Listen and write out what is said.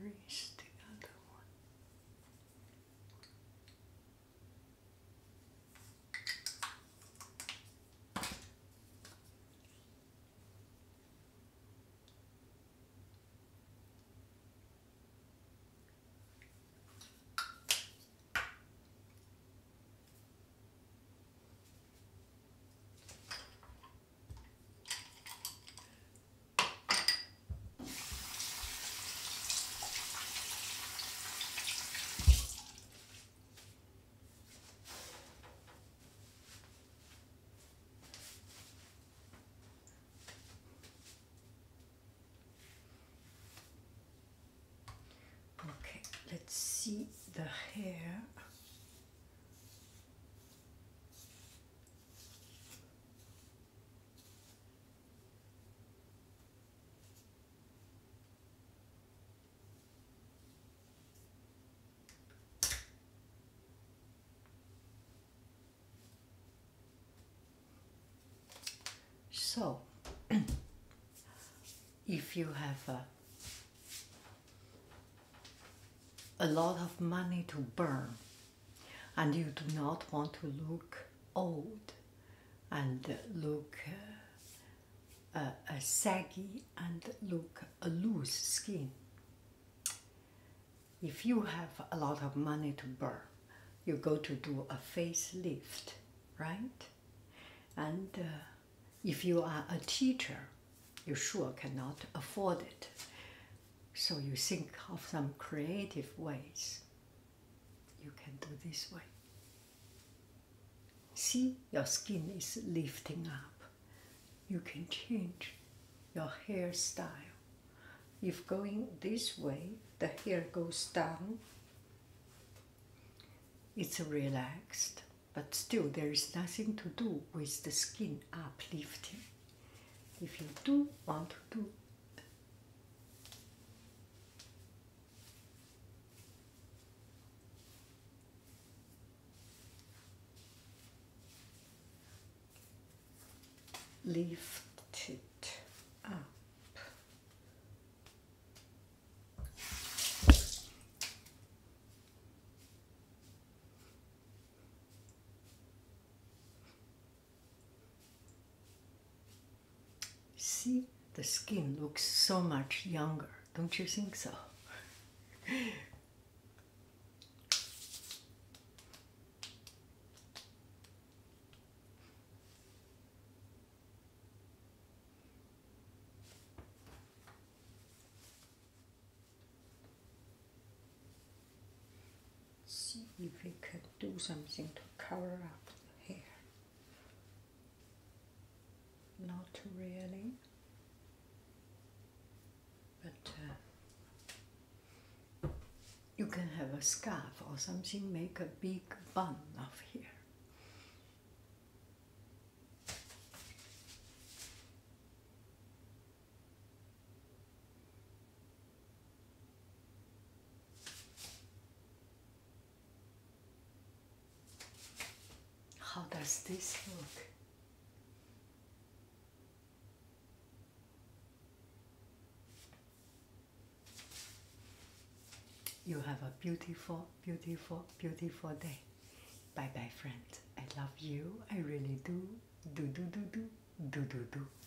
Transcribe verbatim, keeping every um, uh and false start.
is the other one? Okay, let's see the hair. So, if you have a, a lot of money to burn and you do not want to look old and look uh, uh, uh, saggy and look a loose skin, if you have a lot of money to burn, you go to do a facelift, right? And uh, if you are a teacher, you sure cannot afford it. So you think of some creative ways you can do this way. See, your skin is lifting up. You can change your hairstyle. If going this way, the hair goes down, it's relaxed, but still there is nothing to do with the skin uplifting. If you do want to do lift it up. See, the skin looks so much younger, don't you think so? See if we can do something to cover up the hair. Not really, but uh, you can have a scarf or something, make a big bun of hair. How does this look? You have a beautiful, beautiful, beautiful day. Bye bye, friends. I love you. I really do. Do, do, do, do, do, do, do.